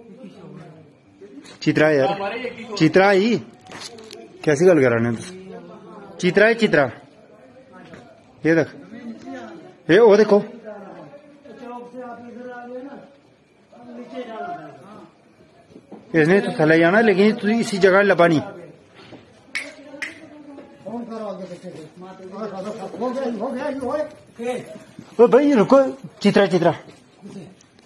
चित्रा यार, चित्रा ही कैसी गल करा ने? चित्रा है, चित्रा ये देख, ये वो देखो, इसने तो थले जाना लेकिन तू इसी जगह लबा नहीं। भाई रुको, चित्रा चित्रा